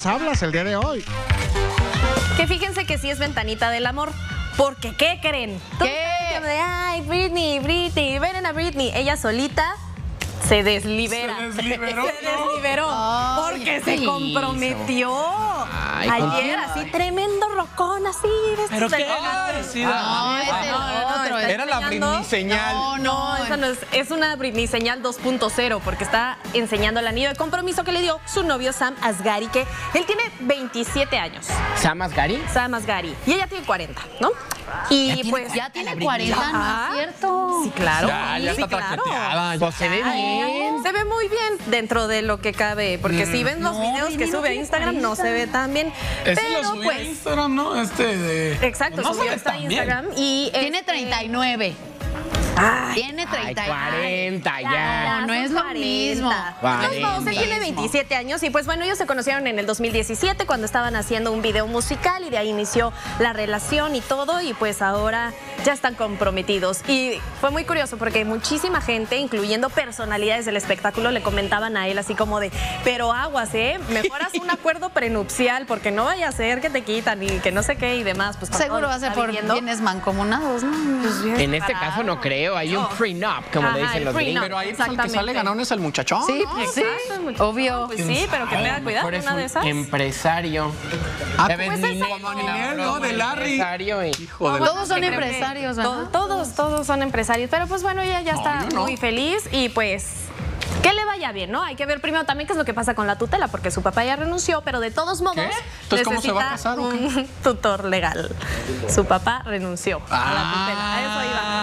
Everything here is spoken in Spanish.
tablas el día de hoy. Que fíjense que sí es ventanita del amor. Porque, ¿qué creen? ¿Qué? Ay, Britney, ven a Britney. Ella solita se deslibera. Se desliberó. Se desliberó. Porque se comprometió. Ayer, así, tremendo rocón, así. ¿Pero qué? No, es el otro. Era la Britney señal. No, esa no es. Es una Britney señal 2.0, porque está enseñando el anillo de compromiso que le dio su novio Sam Asghari, que él tiene 27 años. ¿Sam Asghari? Sam Asghari. Y ella tiene 40, ¿no? Y pues. Ya tiene 40, ¿no es cierto? Sí, claro. Ya sí, está claro. traqueteada. Pues se ve bien. Se ve muy bien dentro de lo que cabe, porque si ven los videos que sube a Instagram, no se ve tan bien. Ese Pero lo subí a pues. Instagram, ¿no? Exacto, no se subió ve hasta tan Instagram y. Tiene 39. Tiene 39. 40 ya. No es lo mismo. No, él tiene 27 años y pues bueno, ellos se conocieron en el 2017 cuando estaban haciendo un video musical y de ahí inició la relación y todo y pues ahora ya están comprometidos. Y fue muy curioso porque muchísima gente, incluyendo personalidades del espectáculo, le comentaban a él así como de, pero aguas, mejor haz un acuerdo prenupcial porque no vaya a ser que te quitan y que no sé qué y demás. Pues Seguro va a ser por bienes mancomunados, ¿no? Pues, En este caso no creo, hay un prenup, como le dicen el los prenup. gringos. Pero ahí pues, el que sale Exactamente. ganón es el muchachón. Sí, sí, obvio. Pues sí, pero que tenga cuidado, Mejor es una un de esas. empresario. Ah, Ya ves, pues Ninel, como se Ninel, enamoró ¿no? como De Larry. empresario y- Hijo de Todos son Creo que empresarios, ¿verdad? Todos son empresarios. Pero pues bueno, ella ya está yo no. muy feliz y pues que le vaya bien, ¿no? Hay que ver primero también qué es lo que pasa con la tutela, porque su papá ya renunció, pero de todos modos Entonces, ¿cómo se va a necesita casar o qué? un tutor legal. Su papá renunció a la tutela. A eso iba.